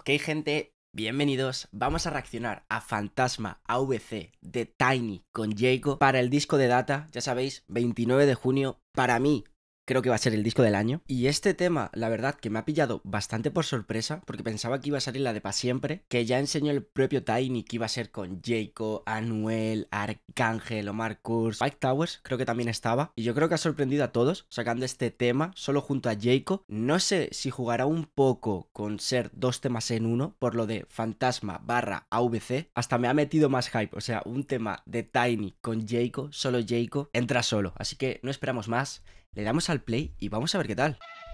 ¿Qué hay, gente? Bienvenidos. Vamos a reaccionar a Fantasma AVC de Tiny con Jayco para el disco de Data. Ya sabéis, 29 de junio. Para mí, creo que va a ser el disco del año. Y este tema, la verdad, que me ha pillado bastante por sorpresa, porque pensaba que iba a salir la de Pa' Siempre, que ya enseñó el propio Tiny que iba a ser con Jayco, Anuel, Arcángel, Omar Kurz, Mike Towers, creo que también estaba. Y yo creo que ha sorprendido a todos sacando este tema solo junto a Jayco. No sé si jugará un poco con ser dos temas en uno, por lo de Fantasma / AVC. Hasta me ha metido más hype, o sea, un tema de Tiny con Jayco, solo Jayco, entra solo. Así que no esperamos más. Le damos al play y vamos a ver qué tal.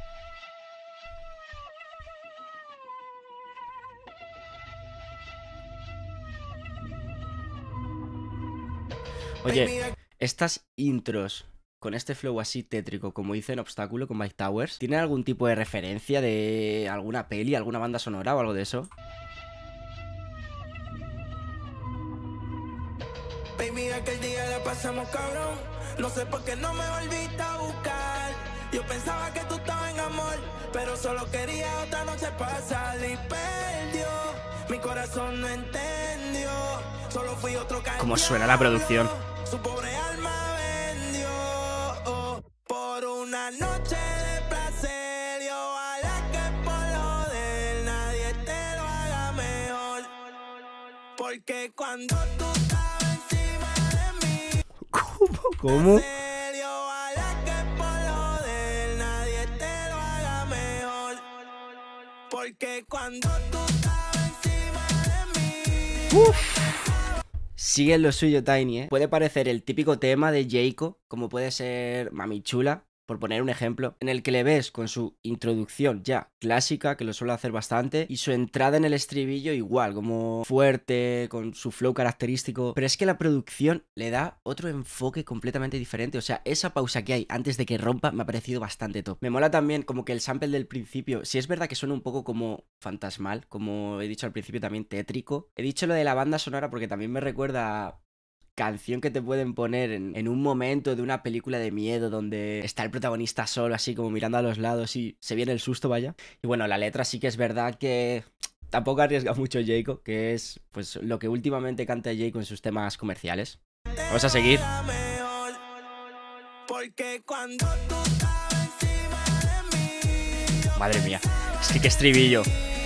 Oye, estas intros con este flow así tétrico, como dice en Obstáculo con Mike Towers, ¿tienen algún tipo de referencia de alguna peli, alguna banda sonora o algo de eso? Baby, aquel día la pasamos cabrón. No sé por qué no me volviste a buscar. Yo pensaba que tú estabas en amor, pero solo quería otra noche para salir. Perdió, mi corazón no entendió. Solo fui otro cariño. ¿Cómo suena la producción? Su pobre alma vendió por una noche de placer. Y ojalá que por lo de él nadie te lo haga mejor. Porque cuando tú estabas encima de mí, ¿Cómo? y ojalá que por lo de él nadie te lo haga mejor. Porque cuando tú estabas encima de mí. Sigue en lo suyo Tiny, ¿eh? Puede parecer el típico tema de Jayco, como puede ser Mami Chula, por poner un ejemplo, en el que le ves con su introducción ya clásica, que lo suele hacer bastante, y su entrada en el estribillo igual, como fuerte, con su flow característico, pero es que la producción le da otro enfoque completamente diferente. O sea, esa pausa que hay antes de que rompa me ha parecido bastante top. Me mola también como que el sample del principio, si es verdad que suena un poco como fantasmal, como he dicho al principio, también tétrico. He dicho lo de la banda sonora porque también me recuerda a canción que te pueden poner en un momento de una película de miedo donde está el protagonista solo, así como mirando a los lados y se viene el susto, vaya. Y bueno, la letra sí que es verdad que tampoco arriesga mucho Jayco, que es pues lo que últimamente canta Jayco en sus temas comerciales. Vamos a seguir. Porque cuando tú estabas encima de mí, Madre mía, es que qué estribillo.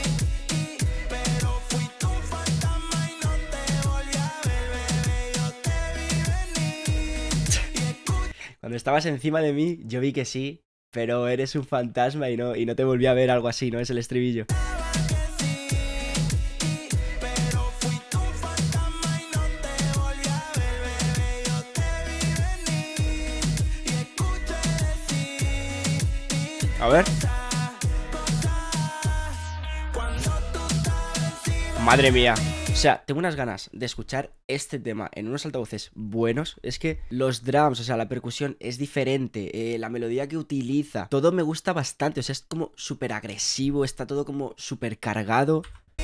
pero fui tu fantasma y no te volví a ver, bebé. Yo te vi venir y escuché. Cuando estabas encima de mí, yo vi que sí, pero eres un fantasma y no te volví a ver, algo así, ¿no? Es el estribillo. Pero fui tu fantasma y no te volví a ver, bebé. Yo te vi venir y escuché decir A ver. cuando tú estabas encima. Madre mía. O sea, tengo unas ganas de escuchar este tema en unos altavoces buenos. Es que los drums, o sea, la percusión es diferente, la melodía que utiliza, todo me gusta bastante. O sea, es como súper agresivo, está todo como súper cargado.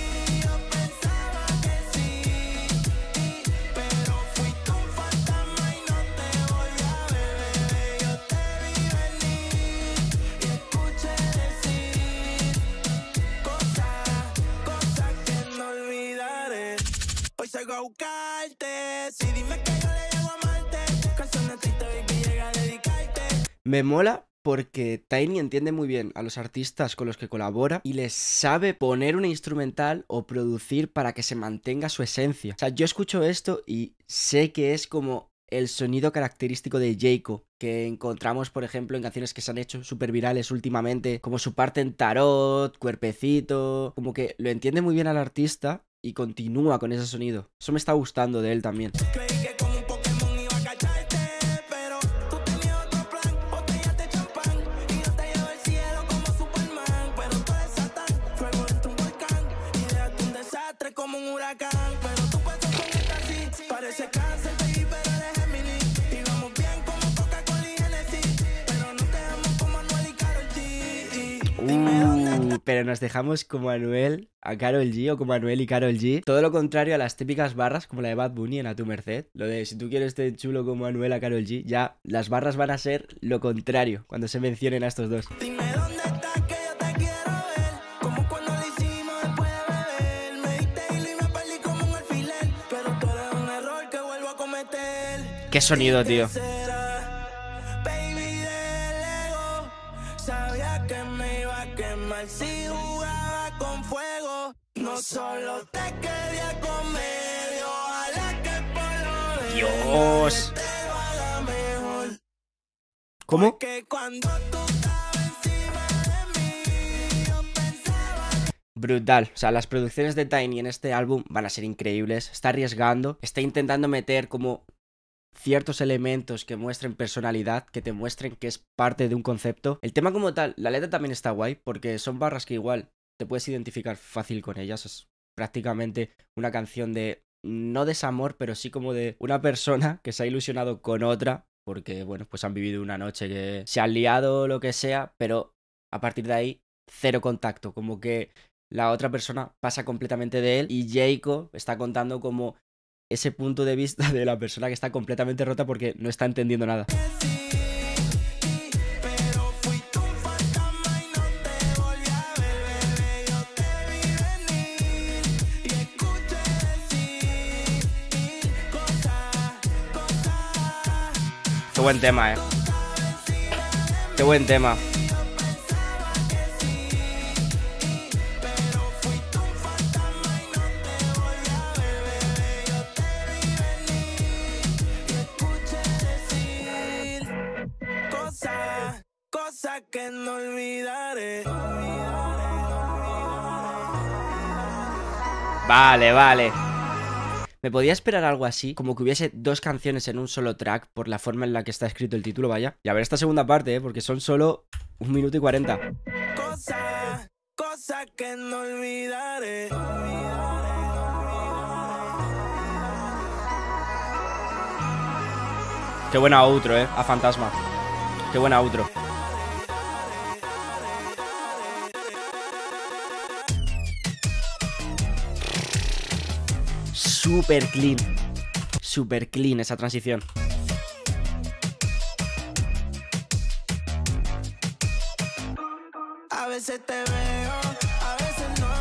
Salgo a buscarte, si dime que yo le llego a amarte, canciones tristes, baby, llega a dedicarte. Me mola porque Tiny entiende muy bien a los artistas con los que colabora y les sabe poner una instrumental o producir para que se mantenga su esencia. O sea, yo escucho esto y sé que es como el sonido característico de Jayco, que encontramos, por ejemplo, en canciones que se han hecho súper virales últimamente, como su parte en Tarot, Cuerpecito, como que lo entiende muy bien al artista y continúa con ese sonido. Eso me está gustando de él también. Creí que como un Pokémon iba a cacharte, pero tú tenías otro plan, botellas de champán, y yo te llevo al cielo como Superman, pero tú eres Satán, fuego dentro un volcán, y dejaste un desastre como un huracán, pero tú pasas con esta así, parece cáncer, baby, pero eres Géminis, y vamos bien como Coca-Cola y Genesis, pero no te amo como Anuel y Karol G. Dime dónde Pero nos dejamos como Anuel a Karol G o como Anuel y Karol G. Todo lo contrario a las típicas barras como la de Bad Bunny en A Tu Merced. Lo de si tú quieres ser chulo como Anuel a Karol G, ya las barras van a ser lo contrario cuando se mencionen a estos dos. Dime dónde estás que yo te quiero ver, como cuando lo hicimos después de Qué sonido, tío. Baby del ego, sabía que me iba a quemar si jugaba con fuego. No solo te quería comer, ojalá que por lo de Dios. te lo haga mejor. ¿Cómo? Porque cuando tú estabas encima de mí, yo pensaba Brutal. O sea, las producciones de Tiny en este álbum van a ser increíbles. Está arriesgando, está intentando meter como ciertos elementos que muestren personalidad, que te muestren que es parte de un concepto. El tema como tal, la letra también está guay, porque son barras que igual te puedes identificar fácil con ellas. Es prácticamente una canción de, no desamor, pero sí como de una persona que se ha ilusionado con otra, porque bueno, pues han vivido una noche que se han liado o lo que sea, pero a partir de ahí, cero contacto, como que la otra persona pasa completamente de él y Jacob está contando como ese punto de vista de la persona que está completamente rota porque no está entendiendo nada. pero fui tu fantasma y no te volví a ver, bebé. Yo te vi venir y escuché decir cosas. Qué buen tema, Qué buen tema. Pero fui tu fantasma y no te volví a ver, bebé. Yo te vi venir y escuché decir cosas que no olvidaré. Vale, vale. Me podía esperar algo así, como que hubiese dos canciones en un solo track, por la forma en la que está escrito el título, vaya. Y a ver esta segunda parte, porque son solo 1 minuto y 40. Cosas que no olvidaré. Qué buena outro, a Fantasma. Qué buena outro. Super clean esa transición. A veces te veo, a veces no.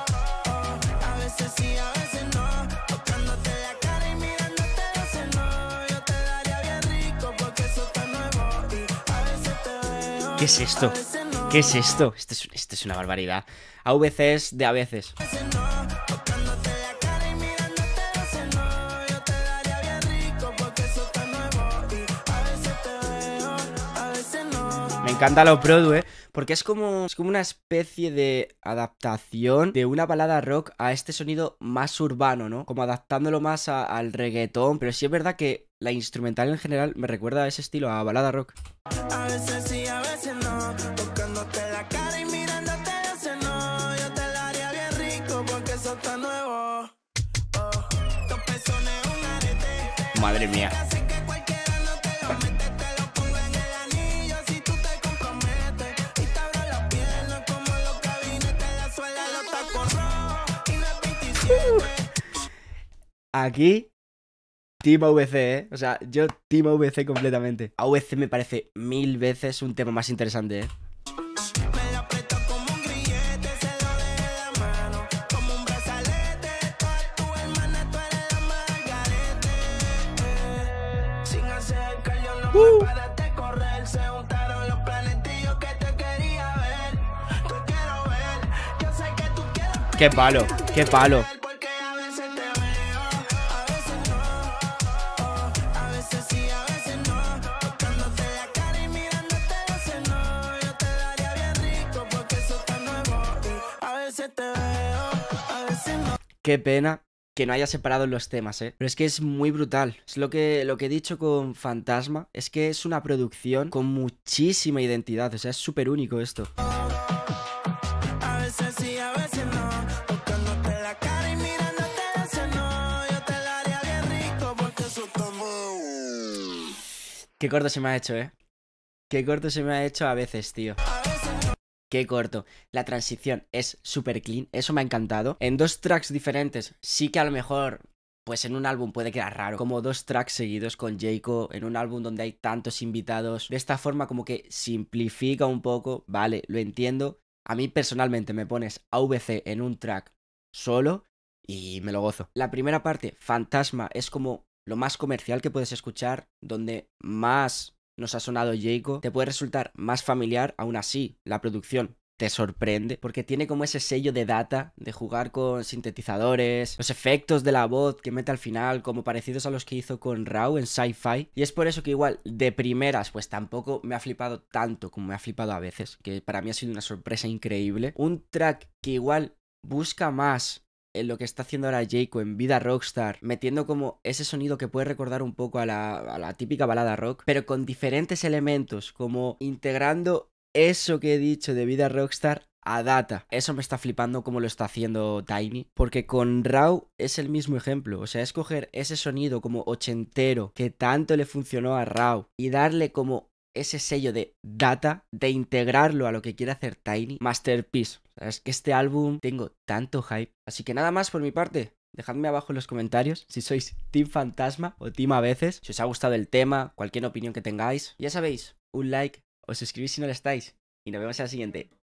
A veces sí, a veces no. Tocándote la cara y mirándote a veces no. Yo te daría bien rico porque eso está nuevo. Y a veces te veo. ¿Qué es esto? A veces no. ¿Qué es esto? Esto es una barbaridad. AVC es de a veces. A veces no. Tocándote la cara y mirándote a veces no. Yo te daría bien rico porque eso está nuevo. Y a veces te veo, a veces no. Me encanta lo produ, porque es como una especie de adaptación de una balada rock a este sonido más urbano, ¿no? Como adaptándolo más al reggaetón. Pero sí es verdad que la instrumental en general me recuerda a ese estilo, a balada rock. A veces sí, a veces no. Tocándote la cara y mirándote a veces no. Yo te la haría bien rico porque eso está nuevo. Dos pezones, un arete. Madre mía. Hace que cualquiera no te lo mete. Te lo pongo en el anillo si tú te comprometes. Y te abro la pierna como los gabinetes. La suela, los tacos rojos y no es 27. Aquí, Team AVC, O sea, yo Team AVC completamente. AVC me parece 1000 veces un tema más interesante, Me la aprieto como un grillete, se lo dejé en la mano, como un brazalete. Todas tus hermanas, tú eres la margarete. Sin hacer cardio no me paras de correr. Se juntaron los planetillos que te quería ver. Te quiero ver, yo sé que tú quieres Qué palo, qué palo. porque a veces te veo, a veces no. A veces sí, a veces no. Tocándote la cara y mirándote a veces no. Yo te daría bien rico porque eso está nuevo. Y a veces te veo, a veces no. Qué pena que no haya separado los temas, Pero es que es muy brutal. Es lo que he dicho con Fantasma. Es que es una producción con muchísima identidad. O sea, es súper único esto. A veces sí, a veces no. Tocándote la cara y mirándote a veces no. Yo te daría bien rico porque eso está nuevo. Qué corto se me ha hecho, Qué corto se me ha hecho a veces, tío. Qué corto. La transición es súper clean. Eso me ha encantado. En 2 tracks diferentes, sí que a lo mejor, pues en un álbum puede quedar raro. Como 2 tracks seguidos con Jacob, en un álbum donde hay tantos invitados. De esta forma como que simplifica un poco. Vale, lo entiendo. A mí personalmente me pones AVC en un track solo y me lo gozo. La primera parte, Fantasma, es como lo más comercial que puedes escuchar, donde más nos ha sonado Jayco, te puede resultar más familiar, aún así, la producción te sorprende, porque tiene como ese sello de Data, de jugar con sintetizadores, los efectos de la voz que mete al final, como parecidos a los que hizo con Raw en Sci-Fi, y es por eso que igual, de primeras, pues tampoco me ha flipado tanto como me ha flipado a veces, que para mí ha sido una sorpresa increíble. Un track que igual busca más en lo que está haciendo ahora Jayco en Vida Rockstar, metiendo como ese sonido que puede recordar un poco a la típica balada rock, pero con diferentes elementos, como integrando eso que he dicho de Vida Rockstar a Data. Eso me está flipando como lo está haciendo Tiny, porque con Raw es el mismo ejemplo. O sea, es coger ese sonido como ochentero que tanto le funcionó a Raw y darle como ese sello de Data, de integrarlo a lo que quiere hacer Tiny. Masterpiece. O sea, es que este álbum tengo tanto hype. Así que nada más por mi parte. Dejadme abajo en los comentarios si sois Team Fantasma o Team a veces. Si os ha gustado el tema, cualquier opinión que tengáis. Ya sabéis, un like, os suscribís si no lo estáis. Y nos vemos en la siguiente.